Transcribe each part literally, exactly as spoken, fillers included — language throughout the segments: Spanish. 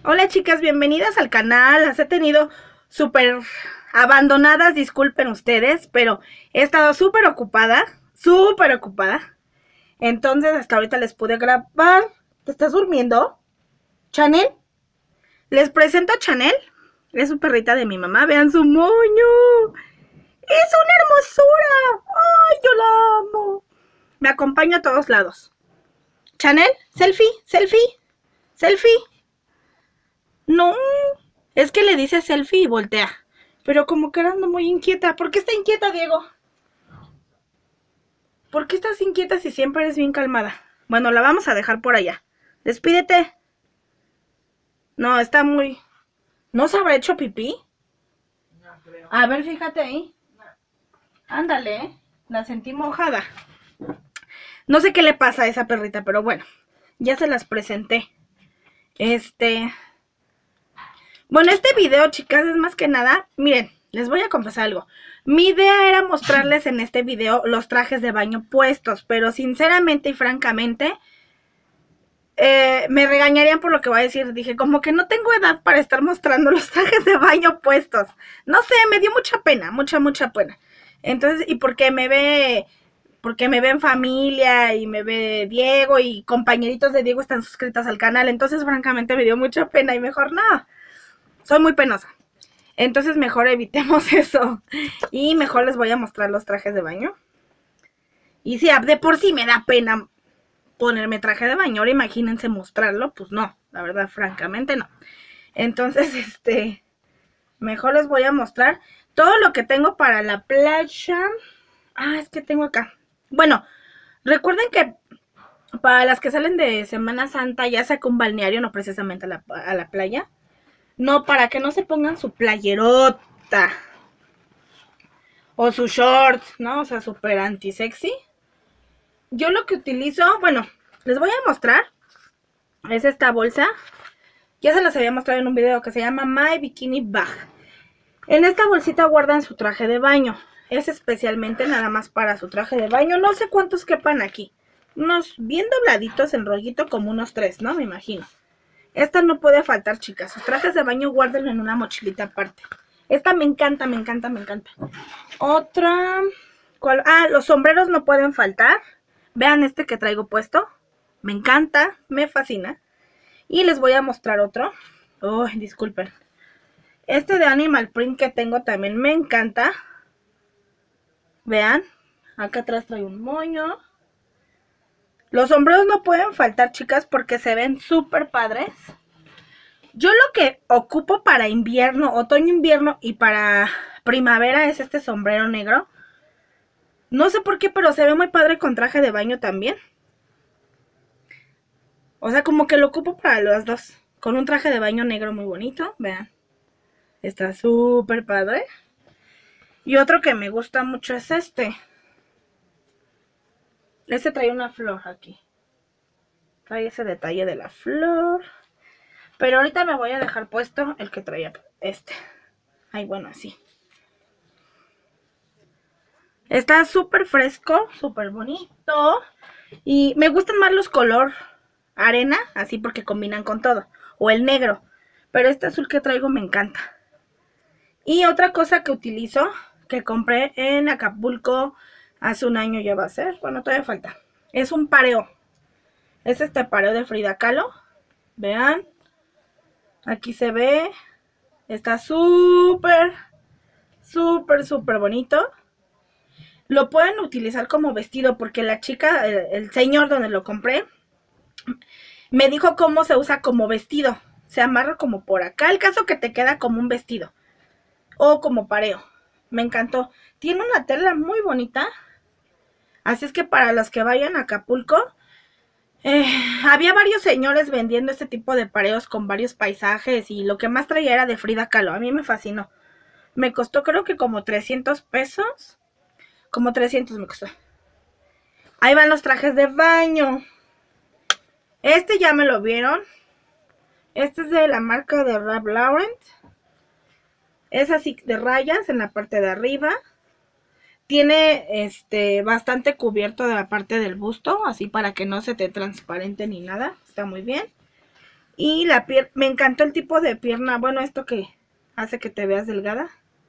Hola chicas, bienvenidas al canal. Las he tenido súper abandonadas, disculpen ustedes, pero he estado súper ocupada, súper ocupada. Entonces hasta ahorita les pude grabar. ¿Te estás durmiendo? ¿Chanel? Les presento a Chanel. Es su perrita de mi mamá, vean su moño. ¡Es una hermosura! ¡Ay, yo la amo! Me acompaña a todos lados. Chanel, selfie, selfie, selfie. No, es que le dice selfie y voltea. Pero como que ando muy inquieta. ¿Por qué está inquieta, Diego? ¿Por qué estás inquieta si siempre eres bien calmada? Bueno, la vamos a dejar por allá. Despídete. No, está muy... ¿No se habrá hecho pipí? No creo. A ver, fíjate ahí. Ándale, la sentí mojada. No sé qué le pasa a esa perrita, pero bueno, ya se las presenté. Este... Bueno, este video, chicas, es más que nada, miren, les voy a confesar algo. Mi idea era mostrarles en este video los trajes de baño puestos, pero sinceramente y francamente, eh, me regañarían por lo que voy a decir. Dije, como que no tengo edad para estar mostrando los trajes de baño puestos. No sé, me dio mucha pena, mucha, mucha pena. Entonces, y porque me ve... porque me ven familia y me ve Diego y compañeritos de Diego están suscritos al canal. Entonces, francamente, me dio mucha pena y mejor no. Soy muy penosa. Entonces mejor evitemos eso. Y mejor les voy a mostrar los trajes de baño. Y si de por sí me da pena ponerme traje de baño, ahora imagínense mostrarlo. Pues no, la verdad, francamente no. Entonces, este... mejor les voy a mostrar todo lo que tengo para la playa. Ah, es que tengo acá. Bueno, recuerden que para las que salen de Semana Santa ya saco un balneario, no precisamente a la, a la playa. No, para que no se pongan su playerota. O su short, ¿no? O sea, súper anti-sexy. Yo lo que utilizo, bueno, les voy a mostrar. Es esta bolsa. Ya se las había mostrado en un video que se llama My Bikini Bag. En esta bolsita guardan su traje de baño. Es especialmente nada más para su traje de baño. No sé cuántos quepan aquí. Unos bien dobladitos en rollito, como unos tres, ¿no? Me imagino. Esta no puede faltar, chicas. Sus trajes de baño guárdenlo en una mochilita aparte. Esta me encanta, me encanta, me encanta. Otra... ¿cuál? Ah, los sombreros no pueden faltar. Vean este que traigo puesto. Me encanta, me fascina. Y les voy a mostrar otro. Oh, disculpen. Este de Animal Print que tengo también me encanta. Vean. Acá atrás trae un moño. Los sombreros no pueden faltar, chicas, porque se ven súper padres. Yo lo que ocupo para invierno, otoño, invierno y para primavera es este sombrero negro. No sé por qué, pero se ve muy padre con traje de baño también. O sea, como que lo ocupo para los dos. Con un traje de baño negro muy bonito, vean. Está súper padre. Y otro que me gusta mucho es este. Este trae una flor aquí. Trae ese detalle de la flor. Pero ahorita me voy a dejar puesto el que traía este. Ay, bueno, así. Está súper fresco, súper bonito. Y me gustan más los color arena, así porque combinan con todo. O el negro. Pero este azul que traigo me encanta. Y otra cosa que utilizo, que compré en Acapulco hace un año ya va a ser. Bueno, todavía falta. Es un pareo. Es este pareo de Frida Kahlo. Vean. Aquí se ve. Está súper, súper, súper bonito. Lo pueden utilizar como vestido porque la chica, el, el señor donde lo compré, me dijo cómo se usa como vestido. Se amarra como por acá. El caso que te queda como un vestido. O como pareo. Me encantó. Tiene una tela muy bonita. Así es que para los que vayan a Acapulco, eh, había varios señores vendiendo este tipo de pareos con varios paisajes. Y lo que más traía era de Frida Kahlo. A mí me fascinó. Me costó creo que como trescientos pesos. Como trescientos me costó. Ahí van los trajes de baño. Este ya me lo vieron. Este es de la marca de Ralph Lauren. Es así de rayas en la parte de arriba. Tiene este bastante cubierto de la parte del busto, así para que no se te transparente ni nada. Está muy bien. Y la pierna, me encantó el tipo de pierna, bueno, esto que hace que te veas delgada.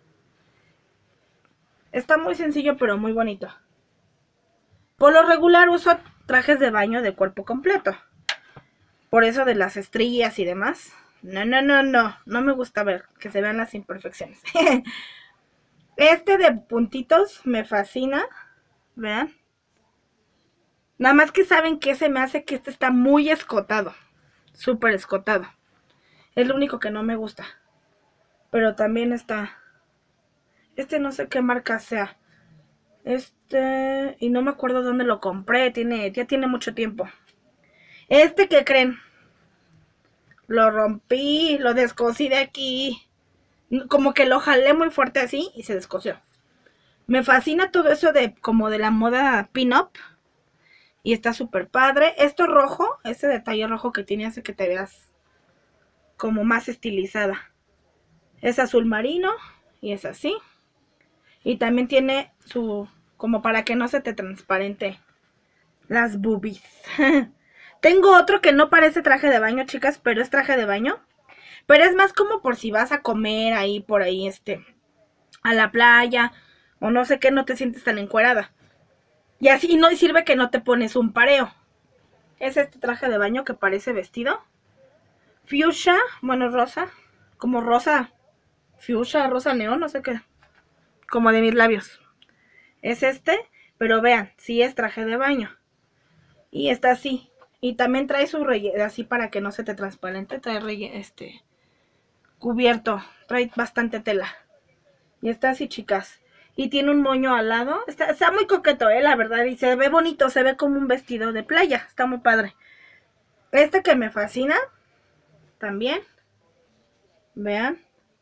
Está muy sencillo, pero muy bonito. Por lo regular uso trajes de baño de cuerpo completo. Por eso de las estrías y demás. No, no, no, no. No me gusta ver que se vean las imperfecciones. Este de puntitos me fascina. Vean. Nada más que saben que se me hace que este está muy escotado. Súper escotado. Es lo único que no me gusta. Pero también está... Este no sé qué marca sea. Este... Y no me acuerdo dónde lo compré. Tiene, ya tiene mucho tiempo. Este, ¿qué creen? Lo rompí, lo descosí de aquí. Como que lo jalé muy fuerte así y se descosió. Me fascina todo eso de como de la moda pin-up. Y está súper padre. Esto rojo, ese detalle rojo que tiene hace que te veas como más estilizada. Es azul marino y es así. Y también tiene su... como para que no se te transparente las boobies. Tengo otro que no parece traje de baño, chicas, pero es traje de baño. Pero es más como por si vas a comer ahí, por ahí, este, a la playa, o no sé qué, no te sientes tan encuerada. Y así no sirve que no te pones un pareo. Es este traje de baño que parece vestido. Fuchsia, bueno, rosa, como rosa, fuchsia, rosa neón, no sé qué. Como de mis labios. Es este, pero vean, sí es traje de baño. Y está así. Y también trae su relleno, así para que no se te transparente, trae relleno, este, cubierto, trae bastante tela. Y está así, chicas. Y tiene un moño al lado. Está, está muy coqueto, eh, la verdad. Y se ve bonito, se ve como un vestido de playa. Está muy padre. Este que me fascina, también. Vean.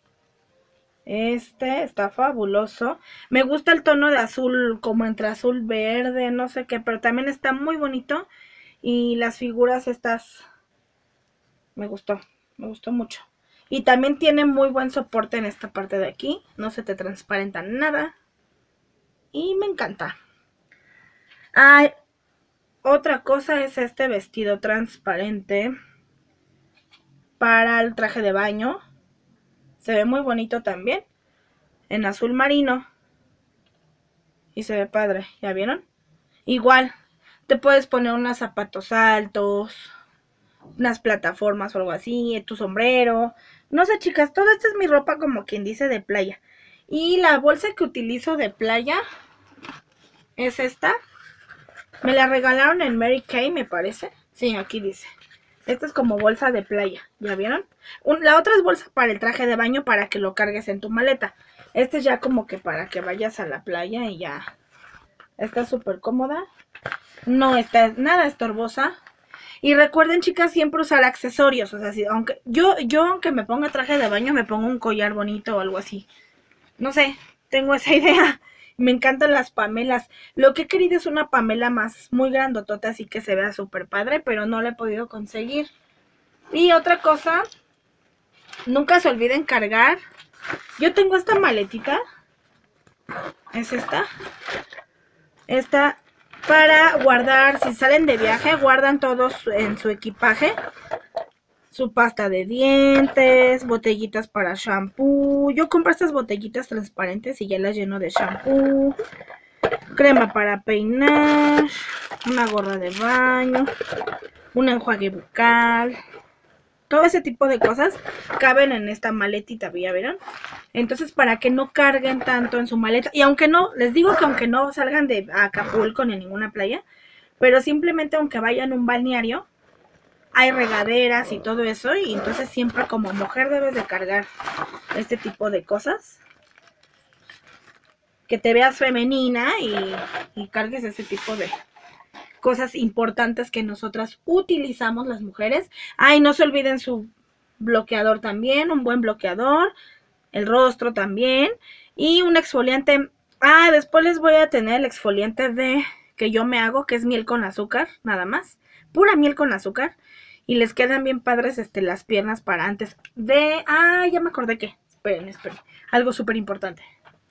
Este está fabuloso. Me gusta el tono de azul, como entre azul verde, no sé qué, pero también está muy bonito. Y las figuras estas me gustó, me gustó mucho. Y también tiene muy buen soporte en esta parte de aquí. No se te transparenta nada. Y me encanta. Ah, otra cosa es este vestido transparente para el traje de baño. Se ve muy bonito también. En azul marino. Y se ve padre, ¿ya vieron? Igual, te puedes poner unos zapatos altos, unas plataformas o algo así, tu sombrero. No sé, chicas, toda esta es mi ropa como quien dice de playa. Y la bolsa que utilizo de playa es esta. Me la regalaron en Mary Kay, me parece. Sí, aquí dice. Esta es como bolsa de playa, ¿ya vieron? Un, la otra es bolsa para el traje de baño para que lo cargues en tu maleta. Esta es ya como que para que vayas a la playa y ya. Está súper cómoda. No está nada estorbosa. Y recuerden, chicas, siempre usar accesorios. O sea, si, aunque yo, yo aunque me ponga traje de baño, me pongo un collar bonito o algo así. No sé, tengo esa idea. Me encantan las pamelas. Lo que he querido es una pamela más, muy grandotota, así que se vea súper padre, pero no la he podido conseguir. Y otra cosa, nunca se olviden cargar. Yo tengo esta maletita. Es esta. Esta para guardar, si salen de viaje, guardan todos en su equipaje. Su pasta de dientes, botellitas para shampoo. Yo compro estas botellitas transparentes y ya las lleno de shampoo. Crema para peinar. Una gorra de baño. Un enjuague bucal. Todo ese tipo de cosas caben en esta maletita, ¿ya vieron? Entonces, para que no carguen tanto en su maleta. Y aunque no, les digo que aunque no salgan de Acapulco ni en ninguna playa, pero simplemente aunque vayan a un balneario, hay regaderas y todo eso, y entonces siempre como mujer debes de cargar este tipo de cosas. Que te veas femenina y, y cargues ese tipo de cosas importantes que nosotras utilizamos las mujeres. Ay, no se olviden su bloqueador también, un buen bloqueador, el rostro también, y un exfoliante. Ah, después les voy a tener el exfoliante de que yo me hago, que es miel con azúcar, nada más, pura miel con azúcar. Y les quedan bien padres este, las piernas para antes de... Ah, ya me acordé que... Esperen, esperen. Algo súper importante.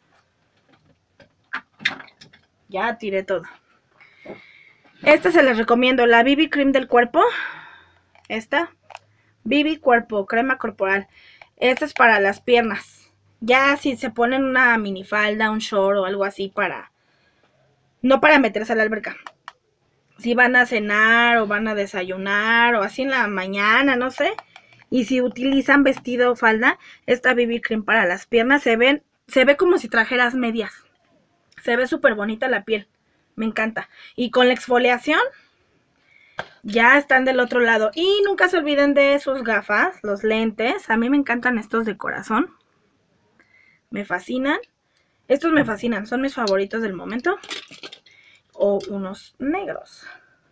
Ya tiré todo. Esta se les recomiendo. La B B Cream del cuerpo. Esta. B B Cuerpo, crema corporal. Este es para las piernas. Ya si se ponen una minifalda, un short o algo así para... No para meterse a la alberca. Si van a cenar o van a desayunar o así en la mañana, no sé. Y si utilizan vestido o falda, esta B B Cream para las piernas se ven, se ve como si trajeras medias. Se ve súper bonita la piel. Me encanta. Y con la exfoliación ya están del otro lado. Y nunca se olviden de sus gafas, los lentes. A mí me encantan estos de corazón. Me fascinan. Estos me fascinan. Son mis favoritos del momento. O unos negros.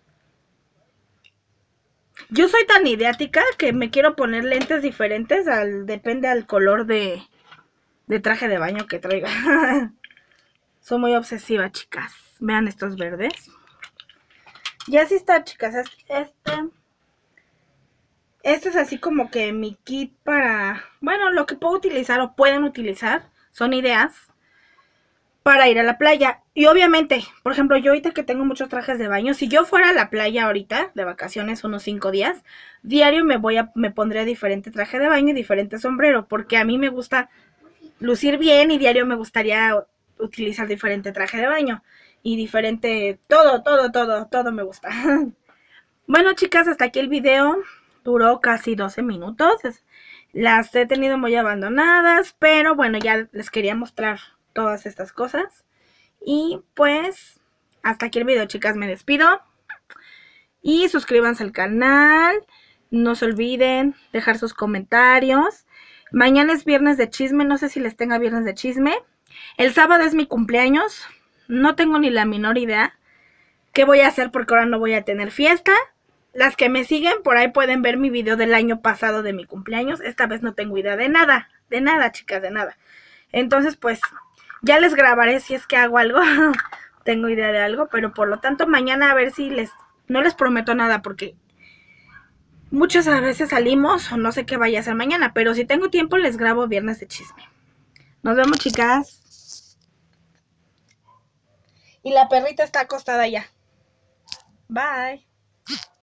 Yo soy tan ideática que me quiero poner lentes diferentes. Al, depende al color de, de traje de baño que traiga. Soy muy obsesiva, chicas. Vean estos verdes. Y así está, chicas. Este, este es así como que mi kit para... Bueno, lo que puedo utilizar o pueden utilizar. Son ideas para ir a la playa. Y obviamente, por ejemplo, yo ahorita que tengo muchos trajes de baño, si yo fuera a la playa ahorita, de vacaciones, unos cinco días, diario me voy a, me pondría diferente traje de baño y diferente sombrero, porque a mí me gusta lucir bien y diario me gustaría utilizar diferente traje de baño y diferente, todo, todo, todo, todo me gusta. Bueno, chicas, hasta aquí el video, duró casi doce minutos, las he tenido muy abandonadas, pero bueno, ya les quería mostrar todas estas cosas. Y pues hasta aquí el video, chicas, me despido. Y suscríbanse al canal. No se olviden dejar sus comentarios. Mañana es viernes de chisme, no sé si les tenga viernes de chisme. El sábado es mi cumpleaños. No tengo ni la menor idea qué voy a hacer porque ahora no voy a tener fiesta. Las que me siguen por ahí pueden ver mi video del año pasado de mi cumpleaños. Esta vez no tengo idea de nada, de nada, chicas, de nada. Entonces pues ya les grabaré si es que hago algo. Tengo idea de algo, pero por lo tanto mañana a ver si les... No les prometo nada porque muchas a veces salimos o no sé qué vaya a hacer mañana, pero si tengo tiempo les grabo viernes de chisme. Nos vemos, chicas. Y la perrita está acostada ya. Bye.